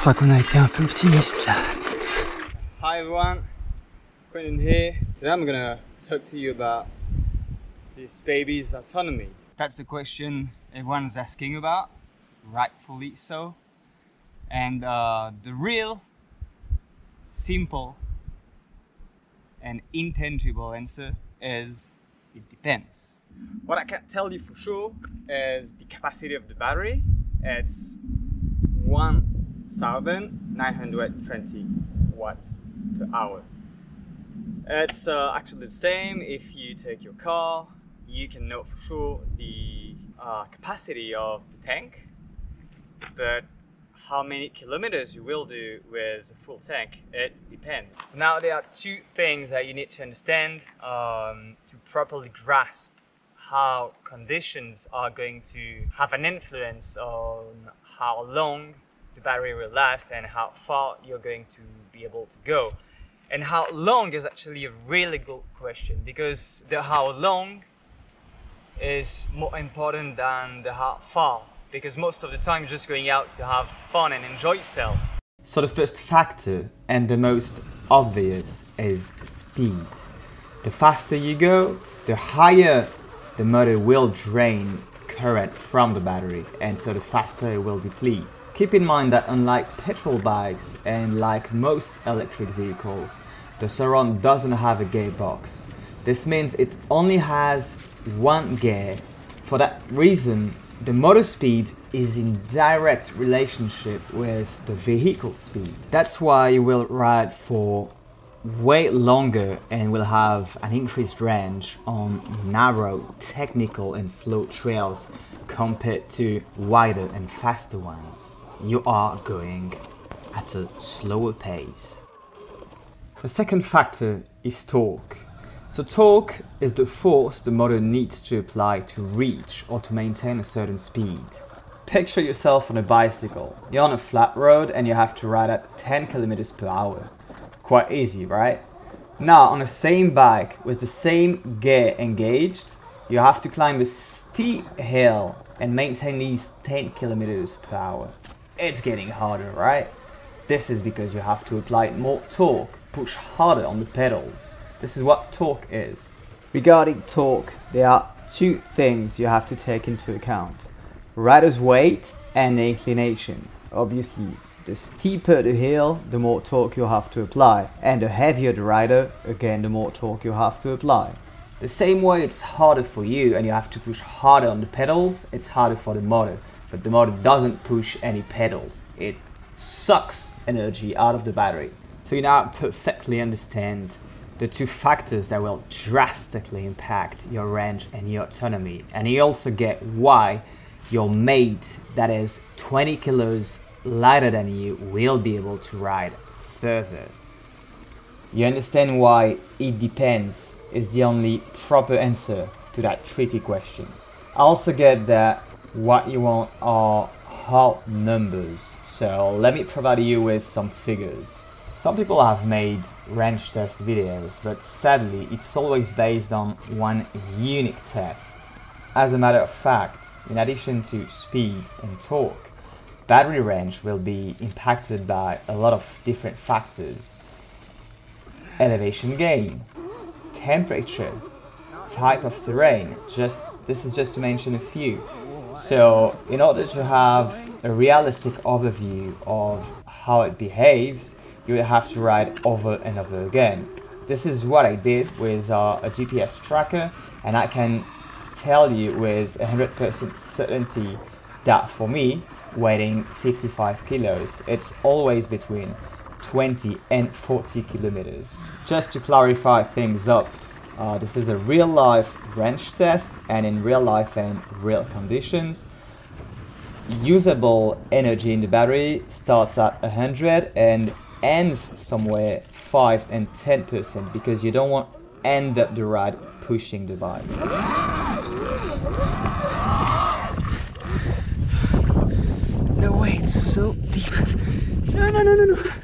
crois qu'on a été un peu optimiste là. Hi everyone, Quentin here. Today I'm gonna talk to you about this baby's autonomy. That's the question everyone's asking about, rightfully so. And the real, simple and intangible answer is it depends. What I can tell you for sure is the capacity of the battery. It's 1920 watt per hour. It's actually the same if you take your car. You can know for sure the capacity of the tank, but how many kilometers you will do with a full tank, it depends. So now there are two things that you need to understand to properly grasp how conditions are going to have an influence on how long the battery will last and how far you're going to be able to go. And how long is actually a really good question, because the how long is more important than the how far, because most of the time you're just going out to have fun and enjoy yourself. So the first factor, and the most obvious, is speed. The faster you go, the higher the motor will drain current from the battery, and so the faster it will deplete. Keep in mind that unlike petrol bikes and like most electric vehicles, the Sur Ron doesn't have a gearbox. This means it only has one gear. For that reason, the motor speed is in direct relationship with the vehicle speed. That's why you will ride for way longer and will have an increased range on narrow, technical and slow trails compared to wider and faster ones. You are going at a slower pace. The second factor is torque. So torque is the force the motor needs to apply to reach or to maintain a certain speed. Picture yourself on a bicycle. You're on a flat road and you have to ride at 10 kilometers per hour. Quite easy, right? Now on the same bike with the same gear engaged, you have to climb a steep hill and maintain these 10 kilometers per hour. It's getting harder, right? This is because you have to apply more torque, push harder on the pedals. This is what torque is. Regarding torque, there are two things you have to take into account: rider's weight and the inclination. Obviously, the steeper the hill, the more torque you have to apply, and the heavier the rider, again the more torque you have to apply. The same way it's harder for you and you have to push harder on the pedals, it's harder for the motor. But the motor doesn't push any pedals. It sucks energy out of the battery. So you now perfectly understand the two factors that will drastically impact your range and your autonomy. And you also get why your mate that is 20 kilos lighter than you will be able to ride further. You understand why it depends is the only proper answer to that tricky question. I also get that what you want are hard numbers, so let me provide you with some figures. Some people have made range test videos, but sadly it's always based on one unique test. As a matter of fact, in addition to speed and torque, battery range will be impacted by a lot of different factors. Elevation gain, temperature, type of terrain, this is just to mention a few. So in order to have a realistic overview of how it behaves, you will have to ride over and over again. This is what I did with a GPS tracker, and I can tell you with 100% certainty that for me, weighing 55 kilos, it's always between 20 and 40 kilometers. Just to clarify things up, this is a real life range test, and in real life and real conditions, usable energy in the battery starts at 100 and ends somewhere 5 and 10%, because you don't want to end up the ride pushing the bike. No way, it's so deep. No.